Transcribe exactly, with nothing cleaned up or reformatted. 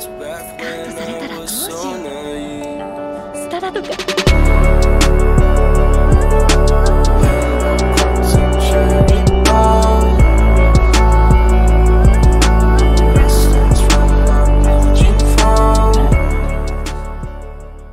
スカウトされたらどうしよう。スタダとか